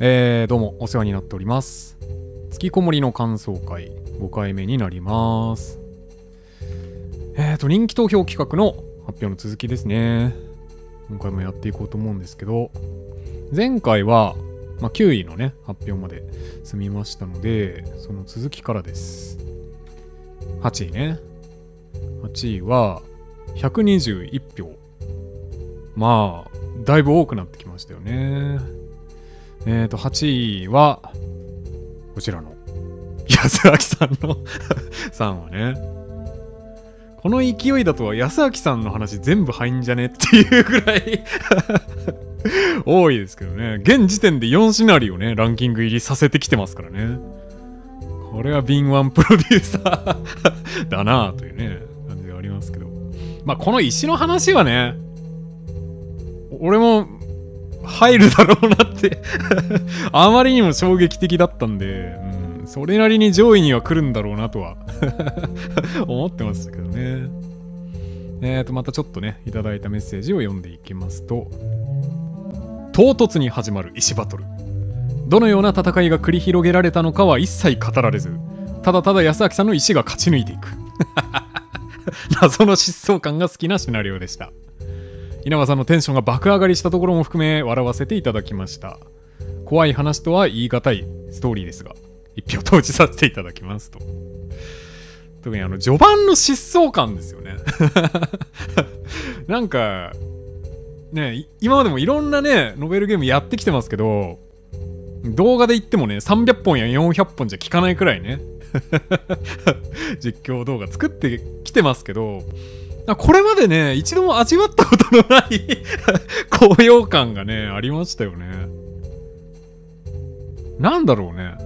どうもお世話になっております。月こもりの感想会5回目になります。人気投票企画の発表の続きですね。今回もやっていこうと思うんですけど、前回は、9位のね発表まで済みましたので、その続きからです。8位ね。8位は121票。だいぶ多くなってきましたよね。8位はこちらの安明さんの3はね、この勢いだと安明さんの話全部入んじゃねっていうぐらい多いですけどね。現時点で4シナリオねランキング入りさせてきてますからね。これは敏腕プロデューサーだなぁというね感じがありますけど、この石の話はね、俺も入るだろうなってあまりにも衝撃的だったんで、それなりに上位には来るんだろうなとは思ってましたけどね。またちょっとねいただいたメッセージを読んでいきますと、唐突に始まる石バトル、どのような戦いが繰り広げられたのかは一切語られず、ただただ安明さんの石が勝ち抜いていく謎の疾走感が好きなシナリオでした。稲葉さんのテンションが爆上がりしたところも含め笑わせていただきました。怖い話とは言い難いストーリーですが、一票投じさせていただきますと。特に序盤の疾走感ですよねなんかね、今までもいろんなねノベルゲームやってきてますけど、動画で言ってもね300本や400本じゃ効かないくらいね実況動画作ってきてますけど、これまでね一度も味わったことのない高揚感がねありましたよね。なんだろうね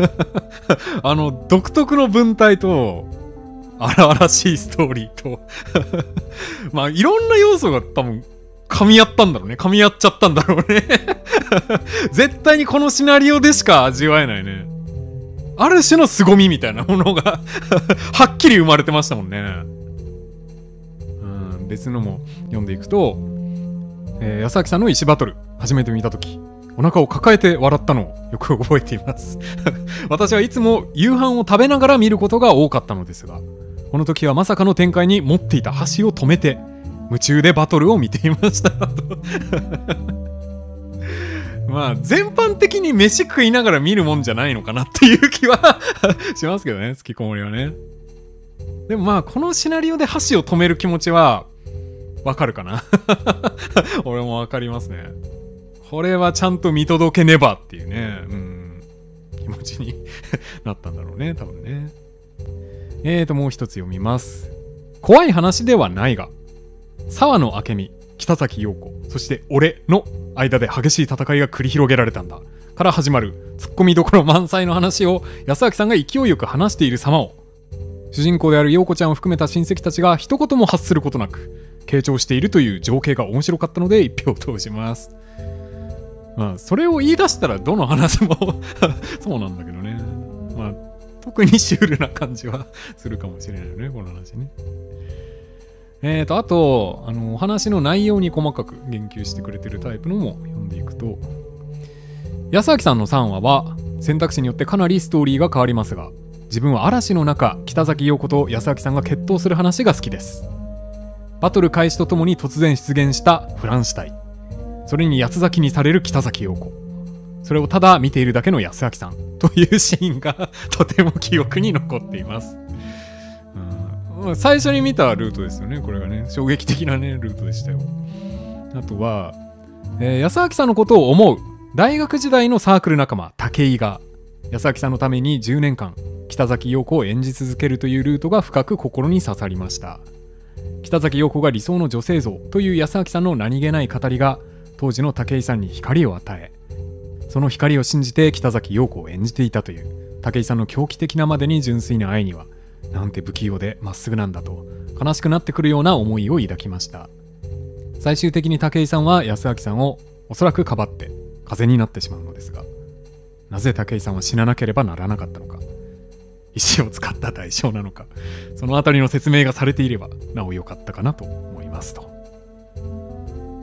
独特の文体と荒々しいストーリーといろんな要素が多分噛み合ったんだろうね。噛み合っちゃったんだろうね絶対にこのシナリオでしか味わえないね、ある種の凄みみたいなものがはっきり生まれてましたもんね。別のも読んでいくと、安明さんの石バトル初めて見たときお腹を抱えて笑ったのをよく覚えています私はいつも夕飯を食べながら見ることが多かったのですが、この時はまさかの展開に持っていた箸を止めて夢中でバトルを見ていましたと全般的に飯食いながら見るもんじゃないのかなっていう気はしますけどね、月こもりはね。でもこのシナリオで箸を止める気持ちはわかるかな俺もわかりますね。これはちゃんと見届けねばっていうね、気持ちになったんだろうね多分ね。もう一つ読みます。怖い話ではないが、沢野明美、北崎陽子、そして俺の間で激しい戦いが繰り広げられたんだから始まるツッコミどころ満載の話を安明さんが勢いよく話している様を、主人公である陽子ちゃんを含めた親戚たちが一言も発することなく傾聴しているという情景が面白かったので一票投じます。それを言い出したらどの話もそうなんだけどね。特にシュールな感じはするかもしれないよねこの話ね。あとお話の内容に細かく言及してくれてるタイプのも読んでいくと、安明さんの3話は選択肢によってかなりストーリーが変わりますが、自分は嵐の中北崎陽子と安明さんが決闘する話が好きです。バトル開始とともに突然出現したフランシュタイ、それに八つ咲きにされる北崎陽子、それをただ見ているだけの安明さんというシーンがとても記憶に残っています。最初に見たルートですよねこれがね。衝撃的なねルートでしたよ。あとは、安明さんのことを思う大学時代のサークル仲間武井が安明さんのために10年間北崎陽子を演じ続けるというルートが深く心に刺さりました。北崎陽子が理想の女性像という安明さんの何気ない語りが当時の武井さんに光を与え、その光を信じて北崎陽子を演じていたという武井さんの狂気的なまでに純粋な愛にはなんて不器用でまっすぐなんだと悲しくなってくるような思いを抱きました。最終的に武井さんは安明さんをおそらくかばって風になってしまうのですが、なぜ武井さんは死ななければならなかったのか、石を使った代償なのか、そのあたりの説明がされていればなお良かったかなと思いますと。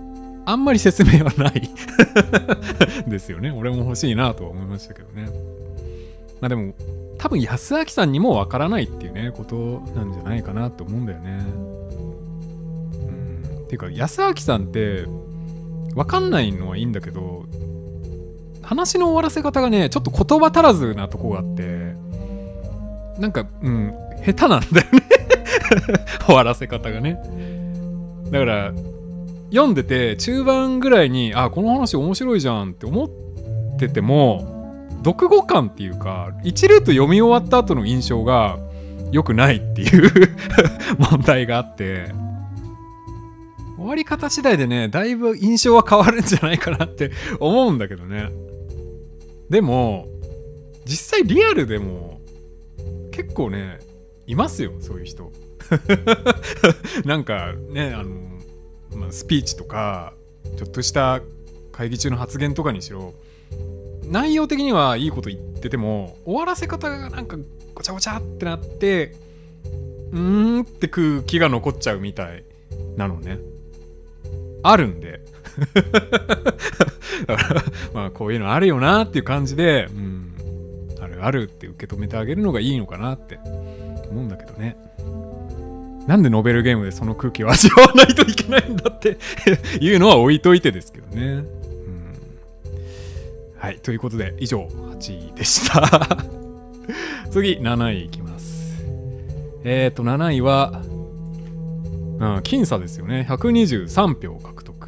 あんまり説明はないですよね。俺も欲しいなとは思いましたけどね。まあでも多分安明さんにもわからないっていうねことなんじゃないかなと思うんだよね。ていうか安明さんってわかんないのはいいんだけど、話の終わらせ方がねちょっと言葉足らずなとこがあって、なんか下手なんだよね終わらせ方がね。だから読んでて中盤ぐらいにこの話面白いじゃんって思ってても、読後感っていうか一ルート読み終わった後の印象が良くないっていう問題があって、終わり方次第でねだいぶ印象は変わるんじゃないかなって思うんだけどね。でも実際リアルでも結構ねいますよ、そういう人なんかねスピーチとかちょっとした会議中の発言とかにしろ、内容的にはいいこと言ってても終わらせ方がなんかごちゃごちゃってなってって空気が残っちゃうみたいなのねあるんでだからまあこういうのあるよなっていう感じであるあるって受け止めてあげるのがいいのかなって思うんだけどね。なんでノベルゲームでその空気を味わわないといけないんだっていうのは置いといてですけどね。はい、ということで以上8位でした次7位いきます。7位は僅差ですよね。123票獲得。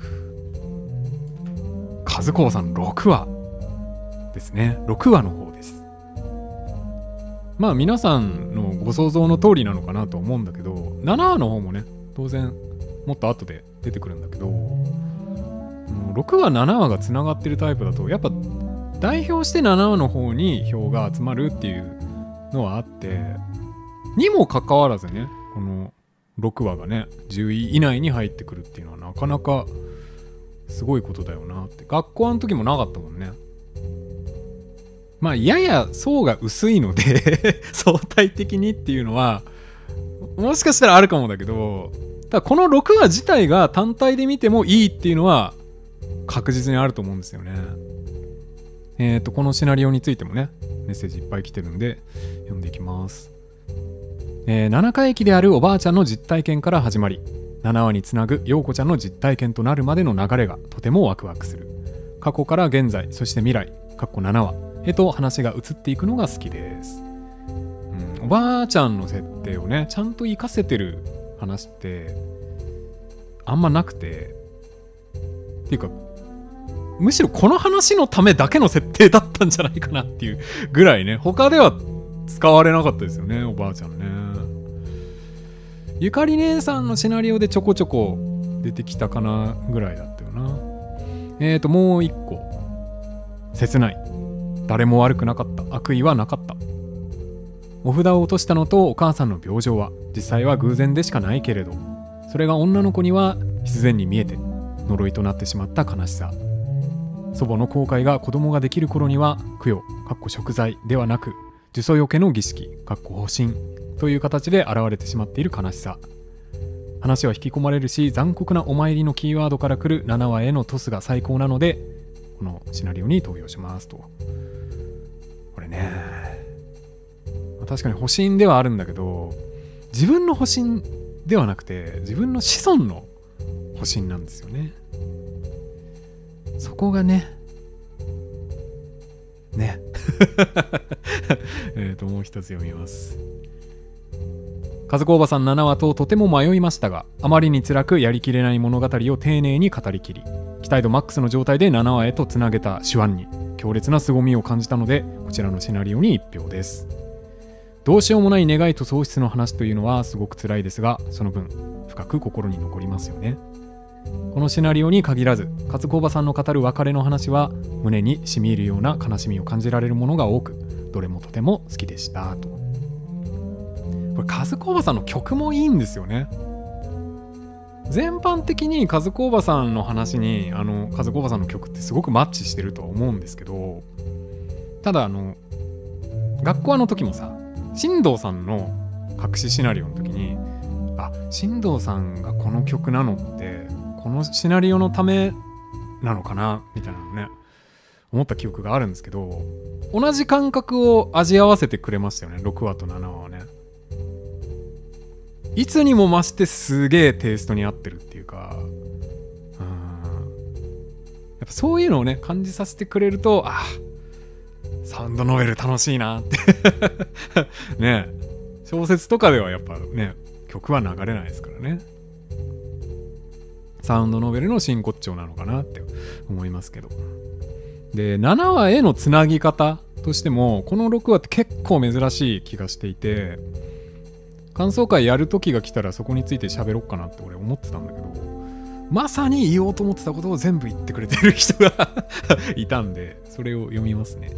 和光さん6話ですね。6話の方です。まあ皆さんのご想像の通りなのかなと思うんだけど、7話の方もね当然もっと後で出てくるんだけど、6話7話がつながってるタイプだとやっぱ代表して7話の方に票が集まるっていうのはあって、にもかかわらずねこの6話がね10位以内に入ってくるっていうのはなかなかすごいことだよなって。学校の時もなかったもんね。まあやや層が薄いので相対的にっていうのはもしかしたらあるかもだけど、ただこの6話自体が単体で見てもいいっていうのは確実にあると思うんですよね。このシナリオについてもねメッセージいっぱい来てるんで読んでいきます。7回忌であるおばあちゃんの実体験から始まり、7話につなぐ陽子ちゃんの実体験となるまでの流れがとてもワクワクする。過去から現在、そして未来7話へと話が移っていくのが好きです。おばあちゃんの設定をねちゃんと活かせてる話ってあんまなくて、っていうかむしろこの話のためだけの設定だったんじゃないかなっていうぐらいね、他では使われなかったですよね、おばあちゃんね。ゆかり姉さんのシナリオでちょこちょこ出てきたかなぐらいだったよな。もう一個切ない。誰も悪くなかった。悪意はなかった。お札を落としたのとお母さんの病状は実際は偶然でしかないけれど、それが女の子には必然に見えて呪いとなってしまった悲しさ。祖母の後悔が子供ができる頃には供養食材ではなく呪詛よけの儀式方針という形で現れてしまっている悲しさ。話は引き込まれるし、残酷なお参りのキーワードから来る7話へのトスが最高なのでこのシナリオに投票しますと。これね、確かに保身ではあるんだけど、自分の保身ではなくて自分の子孫の保身なんですよね。そこがねもう一つ読みます。和子おばさん7話とても迷いましたが、あまりに辛くやりきれない物語を丁寧に語りきり、期待度マックスの状態で7話へとつなげた手腕に強烈な凄みを感じたので、こちらのシナリオに1票です。どうしようもない願いと喪失の話というのはすごく辛いですが、その分深く心に残りますよね。このシナリオに限らず、和子おばさんの語る別れの話は胸に染み入るような悲しみを感じられるものが多く、どれもとても好きでしたと。これ和子おばさんの曲もいいんですよね。全般的に和子おばさんの話に和子おばさんの曲ってすごくマッチしてるとは思うんですけど、ただ学校の時もさ、新藤さんの隠しシナリオの時に新藤さんがこの曲なのってこのシナリオのためなのかなみたいなのね思った記憶があるんですけど、同じ感覚を味合わせてくれましたよね、6話と7話はね。いつにも増してすげえテイストに合ってるっていうか、やっぱそういうのをね感じさせてくれると、あ、サウンドノベル楽しいなってね。小説とかではやっぱね曲は流れないですからね。サウンドノベルの真骨頂なのかなって思いますけど。で、7話へのつなぎ方としてもこの6話って結構珍しい気がしていて、感想会やる時が来たらそこについて喋ろっかなって俺思ってたんだけど、まさに言おうと思ってたことを全部言ってくれてる人がいたんで、それを読みますね。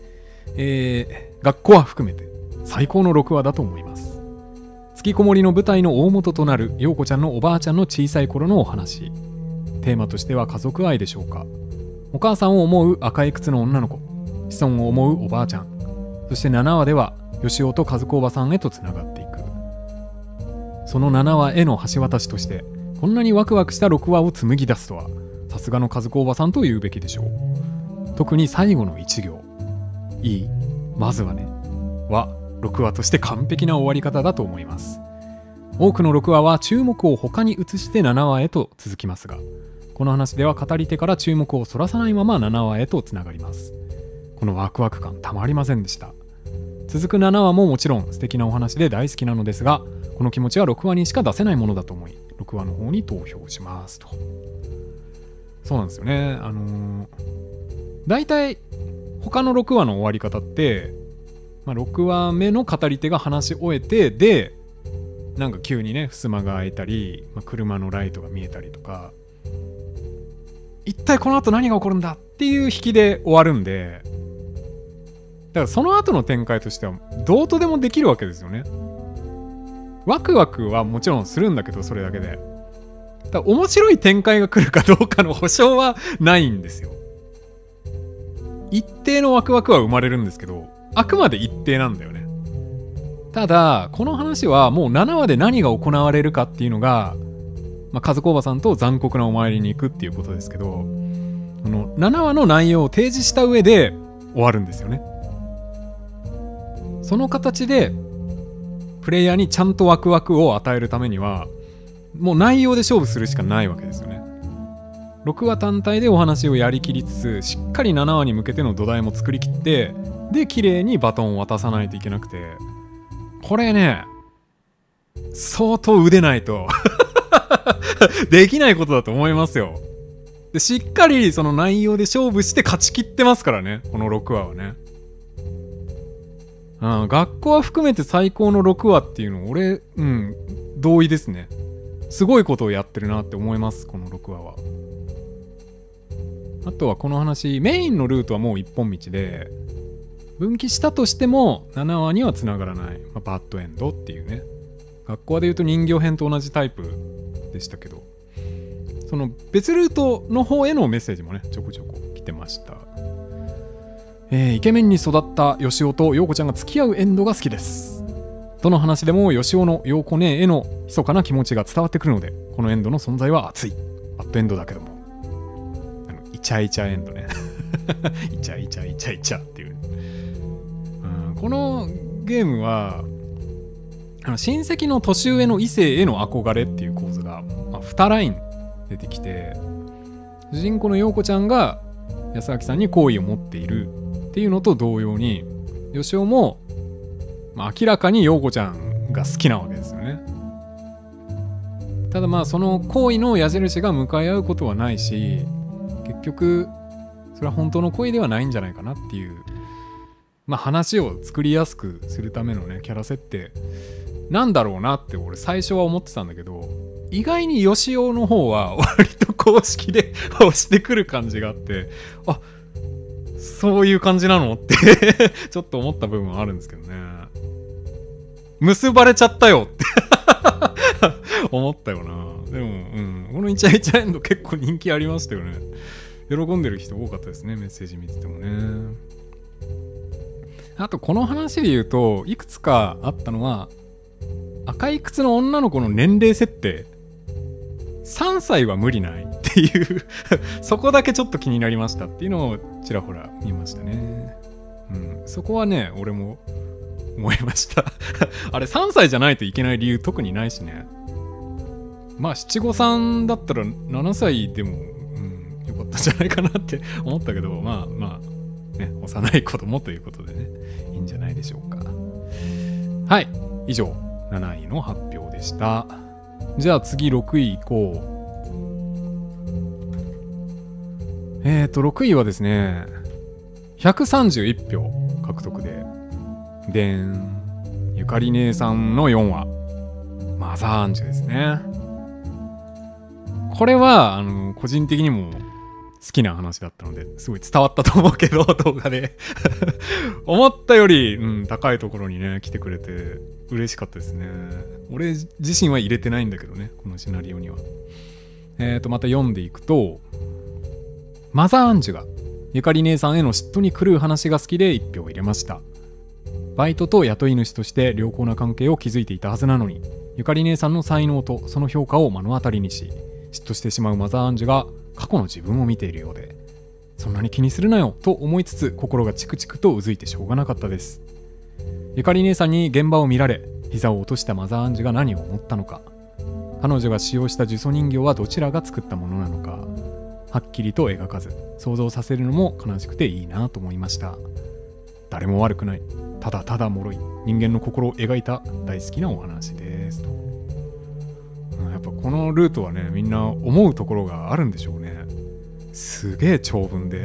学校は含めて最高の6話だと思います。月こもりの舞台の大元となる陽子ちゃんのおばあちゃんの小さい頃のお話。テーマとしては家族愛でしょうか。お母さんを思う赤い靴の女の子、子孫を思うおばあちゃん、そして7話では吉尾と和子おばさんへとつながっていく。その7話への橋渡しとしてこんなにワクワクした6話を紡ぎ出すとは、さすがの和子おばさんと言うべきでしょう。特に最後の1行、いい、まずはねは6話として完璧な終わり方だと思います。多くの6話は注目を他に移して7話へと続きますが、この話では語り手から注目をそらさないまま7話へとつながります。このワクワク感たまりませんでした。続く7話ももちろん素敵なお話で大好きなのですが、この気持ちは6話にしか出せないものだと思い6話の方に投票しますと。そうなんですよね。だいたい他の6話の終わり方って、6話目の語り手が話し終えて、でなんか急にね襖が開いたり、車のライトが見えたりとか、一体この後何が起こるんだっていう引きで終わるんで、だからその後の展開としてはどうとでもできるわけですよね。ワクワクはもちろんするんだけど、それだけでだから面白い展開が来るかどうかの保証はないんですよ。一定のワクワクは生まれるんですけど、あくまで一定なんだよね。ただこの話はもう7話で何が行われるかっていうのが、和子おばさんと残酷なお参りに行くっていうことですけど、この7話の内容を提示した上で終わるんですよね。その形でプレイヤーにちゃんとワクワクを与えるためにはもう内容で勝負するしかないわけですよね。6話単体でお話をやりきりつつ、しっかり7話に向けての土台も作りきって、で綺麗にバトンを渡さないといけなくて、これね相当腕ないとできないことだと思いますよ。でしっかりその内容で勝負して勝ち切ってますからね、この6話はね。学校は含めて最高の6話っていうの俺同意ですね。すごいことをやってるなって思います、この6話は。あとはこの話メインのルートはもう一本道で、分岐したとしても7話にはつながらない、バッドエンドっていうね。学校で言うと人形編と同じタイプでしたけど、その別ルートの方へのメッセージもねちょこちょこ来てました。イケメンに育ったヨシオとヨウコちゃんが付き合うエンドが好きです。どの話でもヨシオのヨウコ姉への密かな気持ちが伝わってくるので、このエンドの存在は熱い。バッドエンドだけどもイチャイチャエンドねイチャイチャイチャイチャっていう、このゲームは親戚の年上の異性への憧れっていう構図が、2ライン出てきて、主人公のヨウコちゃんが安明さんに好意を持っているっていうのと同様に、ヨシオも、明らかにヨウコちゃんが好きなわけですよね。ただその好意の矢印が向かい合うことはないし、結局それは本当の恋ではないんじゃないかなっていう、話を作りやすくするためのねキャラ設定なんだろうなって俺最初は思ってたんだけど、意外にヨシオの方は割と公式で押してくる感じがあって、あ、そういう感じなのってちょっと思った部分はあるんですけどね。結ばれちゃったよって思ったよな。でもこのイチャイチャエンド結構人気ありましたよね。喜んでる人多かったですね、メッセージ見ててもね。あとこの話で言うといくつかあったのは、赤い靴の女の子の年齢設定3歳は無理ないってっていうそこだけちょっと気になりましたっていうのをちらほら見ましたね。そこはね俺も思いましたあれ3歳じゃないといけない理由特にないしね。まあ七五三だったら7歳でも、よかったんじゃないかなって思ったけど、まあね、幼い子供ということでね、いいんじゃないでしょうか。はい、以上7位の発表でした。じゃあ次6位行こう。6位はですね131票獲得で、ゆかり姉さんの4話マザーアンジュですね。これは個人的にも好きな話だったのですごい伝わったと思うけど動画で思ったより、高いところにね来てくれて嬉しかったですね。俺自身は入れてないんだけどね、このシナリオには。また読んでいくと、マザーアンジュがゆかり姉さんへの嫉妬に狂う話が好きで1票入れました。バイトと雇い主として良好な関係を築いていたはずなのに、ゆかり姉さんの才能とその評価を目の当たりにし嫉妬してしまうマザーアンジュが過去の自分を見ているようで、そんなに気にするなよと思いつつ心がチクチクとうずいてしょうがなかったです。ゆかり姉さんに現場を見られ膝を落としたマザーアンジュが何を思ったのか、彼女が使用した呪詛人形はどちらが作ったものなのか、はっきりと描かず想像させるのも悲しくていいなと思いました。誰も悪くない、ただただ脆い人間の心を描いた大好きなお話ですと。やっぱこのルートはねみんな思うところがあるんでしょうね。すげえ長文で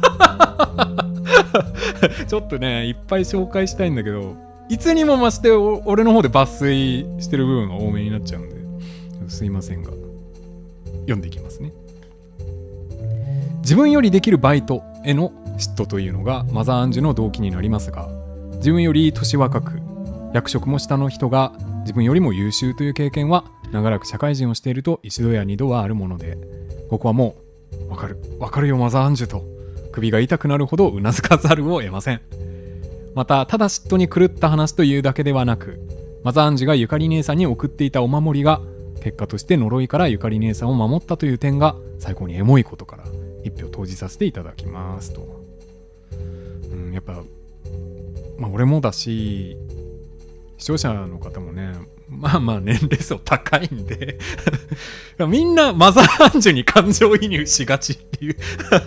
ちょっとねいっぱい紹介したいんだけど、いつにも増して俺の方で抜粋してる部分が多めになっちゃうんですいませんが読んでいきますね。自分よりできるバイトへの嫉妬というのがマザーアンジュの動機になりますが、自分より年若く役職も下の人が自分よりも優秀という経験は長らく社会人をしていると一度や二度はあるもので、ここはもうわかるよマザーアンジュと首が痛くなるほどうなずかざるを得ません。またただ嫉妬に狂った話というだけではなく、マザーアンジュがゆかり姉さんに送っていたお守りが結果として呪いからゆかり姉さんを守ったという点が最高にエモいことから一票投じさせていただきますと。やっぱ俺もだし視聴者の方もねまあ年齢層高いんでみんなマザーアンジュに感情移入しがちっていう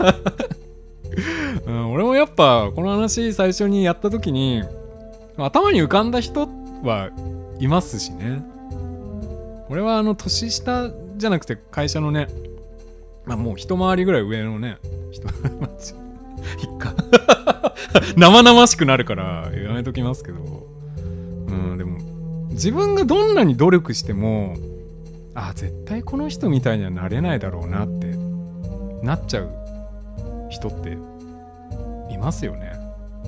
俺もやっぱこの話最初にやった時に頭に浮かんだ人はいますしね。俺は年下じゃなくて会社のね、もう一回りぐらい上のね人いっか生々しくなるからやめときますけど、でも自分がどんなに努力しても絶対この人みたいにはなれないだろうなってなっちゃう人っていますよね。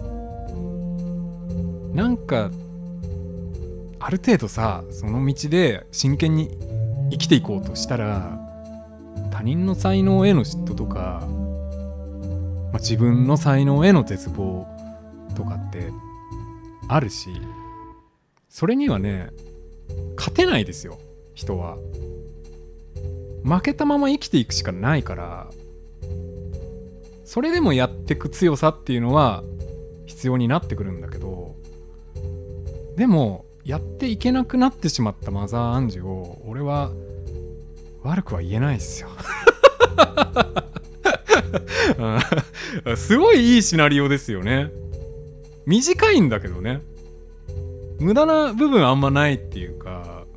なんかある程度さその道で真剣に生きていこうとしたら他人の才能への嫉妬とか、自分の才能への絶望とかってあるし、それにはね勝てないですよ。人は負けたまま生きていくしかないから、それでもやってく強さっていうのは必要になってくるんだけど、でもやっていけなくなってしまったマザーアンジュを俺は悪くは言えないっすよすごいいいシナリオですよね。短いんだけどね、無駄な部分あんまないっていうか、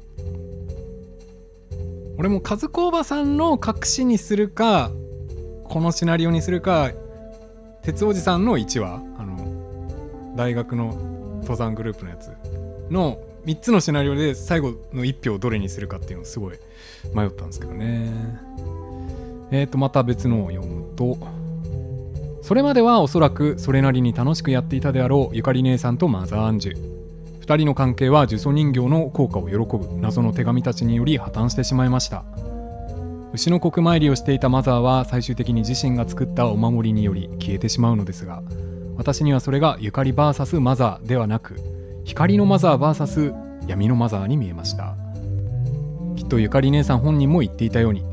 俺も和子おばさんの隠しにするかこのシナリオにするか、鉄おじさんの1話大学の登山グループのやつの3つのシナリオで最後の1票をどれにするかっていうのをすごい迷ったんですけどね。また別のを読むと、それまではおそらくそれなりに楽しくやっていたであろうゆかり姉さんとマザーアンジュ、2人の関係は呪詛人形の効果を喜ぶ謎の手紙たちにより破綻してしまいました。牛の国参りをしていたマザーは最終的に自身が作ったお守りにより消えてしまうのですが、私にはそれがゆかり VS マザーではなく光のマザー VS 闇のマザーに見えました。きっとゆかり姉さん本人も言っていたように、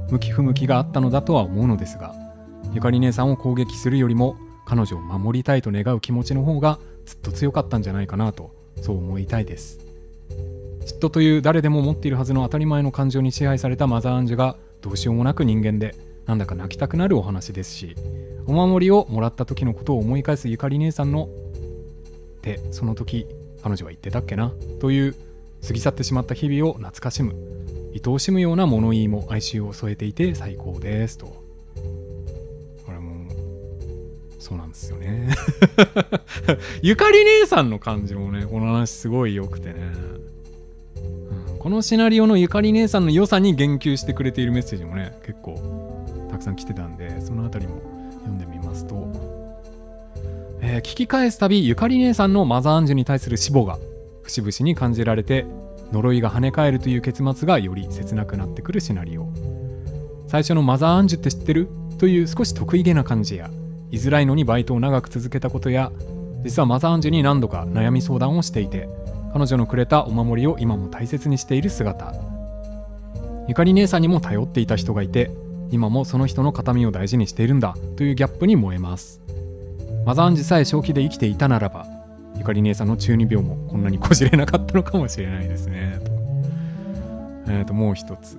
向き不向きがあったのだとは思うのですが、ゆかり姉さんを攻撃するよりも彼女を守りたいと願う気持ちの方がずっと強かったんじゃないかなと、そう思いたいです。嫉妬という誰でも持っているはずの当たり前の感情に支配されたマザー・アンジュがどうしようもなく人間で、なんだか泣きたくなるお話ですし、お守りをもらった時のことを思い返すゆかり姉さんので、その時彼女は言ってたっけなという過ぎ去ってしまった日々を懐かしむ、愛おしむような物言いも哀愁を添えていて最高ですと。これもそうなんですよねゆかり姉さんの感じもね、この話すごい良くてね、このシナリオのゆかり姉さんの良さに言及してくれているメッセージもね、結構たくさん来てたんで、そのあたりも読んでみますと、聞き返すたびゆかり姉さんのマザー・アンジュに対する死母が節々に感じられて、呪いが跳ね返るという結末がより切なくなってくるシナリオ。最初のマザー・アンジュって知ってるという少し得意げな感じや、居づらいのにバイトを長く続けたことや、実はマザー・アンジュに何度か悩み相談をしていて、彼女のくれたお守りを今も大切にしている姿。ゆかり姉さんにも頼っていた人がいて、今もその人の形見を大事にしているんだというギャップに燃えます。マザー・アンジュさえ正気で生きていたならば、ゆかり姉さんの中二病もこんなにこじれなかったのかもしれないですね。もう一つ、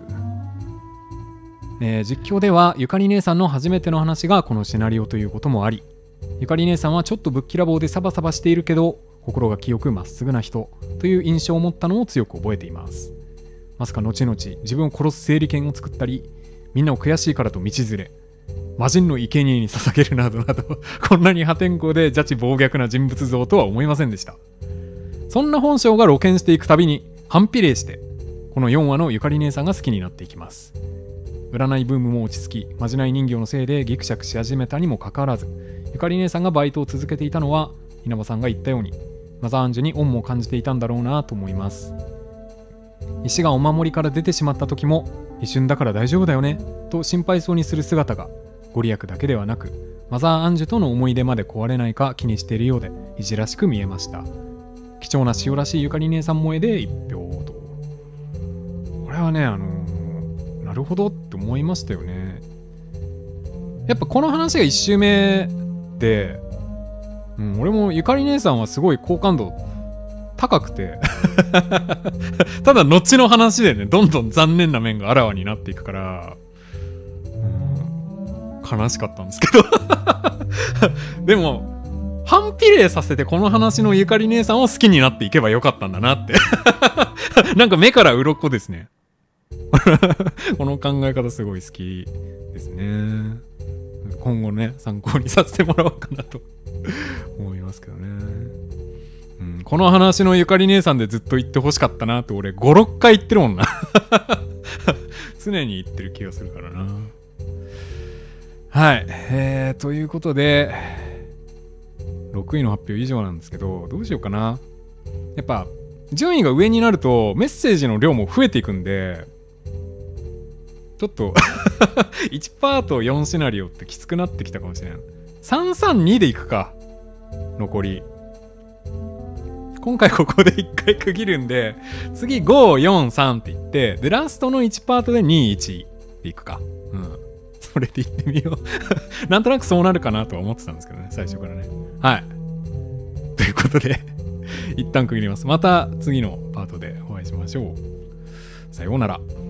実況ではゆかり姉さんの初めての話がこのシナリオということもあり、ゆかり姉さんはちょっとぶっきらぼうでサバサバしているけど心が清くまっすぐな人という印象を持ったのを強く覚えています。まさか後々自分を殺す整理券を作ったり、みんなを悔しいからと道連れ、魔人の生贄に捧げるなどなどこんなに破天荒で邪智暴虐な人物像とは思いませんでした。そんな本性が露見していくたびに反比例して、この4話のゆかり姉さんが好きになっていきます。占いブームも落ち着き、まじない人形のせいでギクシャクし始めたにもかかわらず、ゆかり姉さんがバイトを続けていたのは、稲葉さんが言ったようにマザー・アンジュに恩も感じていたんだろうなと思います。石がお守りから出てしまった時も、一瞬だから大丈夫だよねと心配そうにする姿が、ご利益だけではなくマザー・アンジュとの思い出まで壊れないか気にしているようで、いじらしく見えました。貴重な塩らしいゆかり姉さん萌えで1票と。これはね、なるほどって思いましたよね。やっぱこの話が1周目で、俺もゆかり姉さんはすごい好感度高くてただ後の話でね、どんどん残念な面があらわになっていくから、悲しかったんですけどでも反比例させてこの話のゆかり姉さんを好きになっていけばよかったんだなってなんか目から鱗ですねこの考え方すごい好きですね。今後ね、参考にさせてもらおうかなと思いますけどね。この話のゆかり姉さんでずっと言ってほしかったなって俺 5,6 回言ってるもんな常に言ってる気がするからな。はい、ということで6位の発表以上なんですけど、どうしようかな。やっぱ順位が上になるとメッセージの量も増えていくんで、ちょっと1パート4シナリオってきつくなってきたかもしれない。332でいくか。残り今回ここで1回区切るんで、次543って言って、でラストの1パートで21でいくか。それでいってみようなんとなくそうなるかなとは思ってたんですけどね、最初からね。はい、ということで一旦区切ります。また次のパートでお会いしましょう。さようなら。